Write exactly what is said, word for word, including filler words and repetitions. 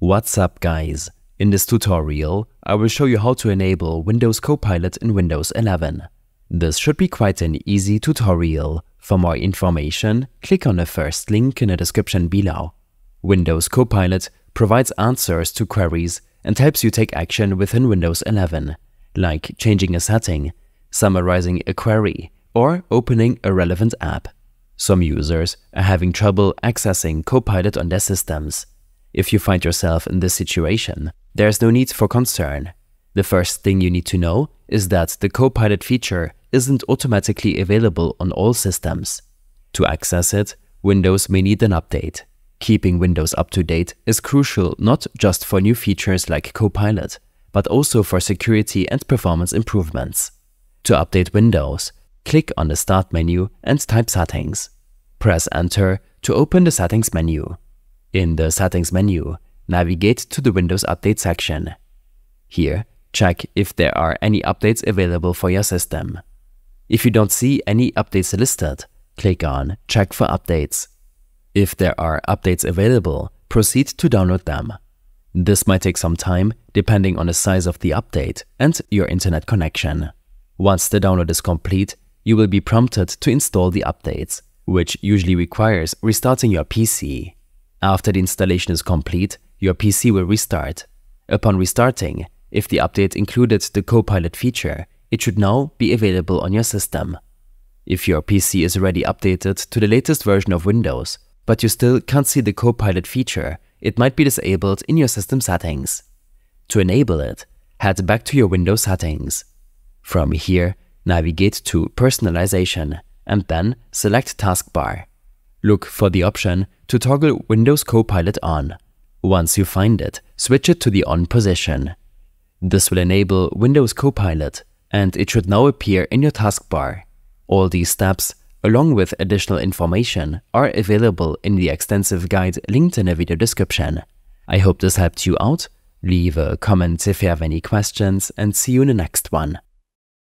What's up, guys? In this tutorial, I will show you how to enable Windows Copilot in Windows eleven. This should be quite an easy tutorial. For more information, click on the first link in the description below. Windows Copilot provides answers to queries and helps you take action within Windows eleven, like changing a setting, summarizing a query, or opening a relevant app. Some users are having trouble accessing Copilot on their systems. If you find yourself in this situation, there is no need for concern. The first thing you need to know is that the Copilot feature isn't automatically available on all systems. To access it, Windows may need an update. Keeping Windows up to date is crucial not just for new features like Copilot, but also for security and performance improvements. To update Windows, click on the Start menu and type Settings. Press Enter to open the Settings menu. In the Settings menu, navigate to the Windows Update section. Here, check if there are any updates available for your system. If you don't see any updates listed, click on Check for Updates. If there are updates available, proceed to download them. This might take some time depending on the size of the update and your internet connection. Once the download is complete, you will be prompted to install the updates, which usually requires restarting your P C. After the installation is complete, your P C will restart. Upon restarting, if the update included the Copilot feature, it should now be available on your system. If your P C is already updated to the latest version of Windows, but you still can't see the Copilot feature, it might be disabled in your system settings. To enable it, head back to your Windows settings. From here, navigate to Personalization and then select Taskbar. Look for the option to toggle Windows Copilot on. Once you find it, switch it to the on position. This will enable Windows Copilot, and it should now appear in your taskbar. All these steps, along with additional information, are available in the extensive guide linked in the video description. I hope this helped you out. Leave a comment if you have any questions, and see you in the next one.